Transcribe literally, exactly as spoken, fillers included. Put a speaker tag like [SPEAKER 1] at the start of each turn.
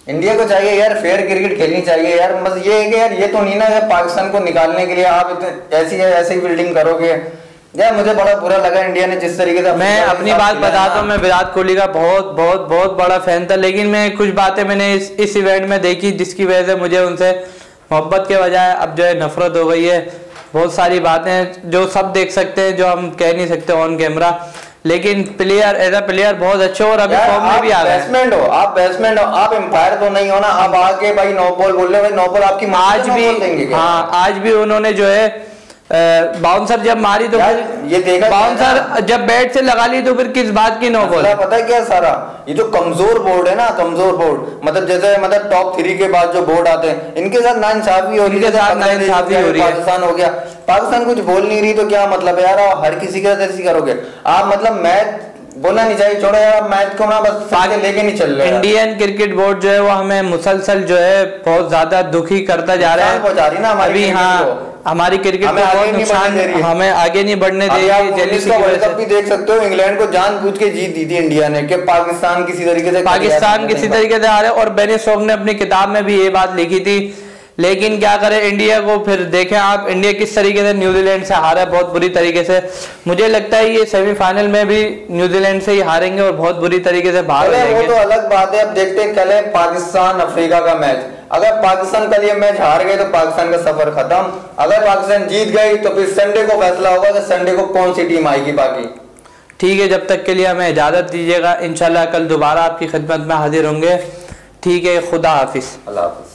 [SPEAKER 1] India को चाहिए यार फेयर क्रिकेट खेलनी चाहिए यार, बस ये है कि यार ये तो नहीं ना पाकिस्तान को निकालने के लिए आप इतने ऐसी ऐसी फील्डिंग करोगे यार। मुझे बड़ा बुरा लगा इंडिया ने जिस तरीके से।
[SPEAKER 2] मैं अपनी बात बताता हूँ, मैं विराट कोहली का बहुत बहुत बहुत बड़ा फैन था, लेकिन मैं कुछ बातें मैंने इस इस इवेंट में देखी जिसकी वजह से मुझे उनसे मोहब्बत के बजाय अब जो है नफरत हो गई है। बहुत सारी बातें जो सब देख सकते हैं, जो हम कह नहीं सकते ऑन कैमरा, लेकिन प्लेयर एज अ प्लेयर बहुत अच्छे और अभी फॉर्म में भी आ गए।
[SPEAKER 1] बैट्समैन हो आप, बैट्समैन हो आप, एम्पायर तो नहीं हो ना। आप आके भाई नो बॉल बोल रहे हो, भाई नो बॉल आपकी
[SPEAKER 2] आज भी, हाँ आज भी उन्होंने जो है बाउंसर जब मारी तो
[SPEAKER 1] ये देखा,
[SPEAKER 2] बाउंसर जब बैट से लगा ली तो फिर किस बात की नो बॉल।
[SPEAKER 1] पता है क्या सारा ये जो कमजोर बोर्ड है ना, कमजोर बोर्ड मतलब जैसे मतलब टॉप थ्री के बाद जो बोर्ड आते हैं इनके साथ नाइंसाफी हो रही है,
[SPEAKER 2] नाइंसाफी हो रही है।
[SPEAKER 1] पाकिस्तान हो गया, पाकिस्तान कुछ बोल नहीं रही तो क्या मतलब है यार, हर किसी के साथ ऐसी करोगे आप, मतलब मैच बोलना नहीं चाहिए, छोड़ो यार मैच को ना बस आगे लेके नहीं चल रहे।
[SPEAKER 2] इंडियन क्रिकेट बोर्ड जो है वो हमें मुसलसल जो है बहुत ज्यादा दुखी करता जा रहा है,
[SPEAKER 1] पहुंचा रही ना हमारी,
[SPEAKER 2] हाँ हमारी क्रिकेट को बहुत नुकसान, हमें आगे नहीं बढ़ने दे रही।
[SPEAKER 1] वर्ल्ड कप भी देख सकते हो, इंग्लैंड को जानबूझ के जीत दी थी इंडिया ने कि पाकिस्तान किसी तरीके से
[SPEAKER 2] पाकिस्तान किसी तरीके से आ रहे, और बेन स्टोक्स ने अपनी किताब में भी ये बात लिखी थी। लेकिन क्या करें इंडिया को, फिर देखें आप इंडिया किस तरीके से न्यूजीलैंड से हारा है बहुत बुरी तरीके से। मुझे लगता है ये सेमीफाइनल में भी न्यूजीलैंड से ही हारेंगे और बहुत बुरी तरीके से बाहर हो जाएंगे।
[SPEAKER 1] वो तो अलग बात है, अब देखते हैं कल है पाकिस्तान अफ्रीका का मैच, अगर पाकिस्तान कल ये मैच हार गए तो पाकिस्तान का सफर खत्म, अगर पाकिस्तान जीत गई तो फिर संडे को फैसला होगा कि संडे को कौन सी टीम आएगी बाकी।
[SPEAKER 2] ठीक है, जब तक के लिए हमें इजाजत दीजिएगा, इंशाल्लाह कल दोबारा आपकी खिदमत में हाजिर होंगे। ठीक है, खुदा हाफिज।
[SPEAKER 1] अल्लाह हाफिज।